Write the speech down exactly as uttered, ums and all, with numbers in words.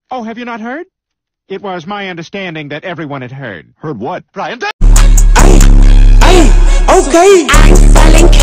Oh, have you not heard? It was my understanding that everyone had heard. Heard what? Brian, Ay, ay, okay. I'm selling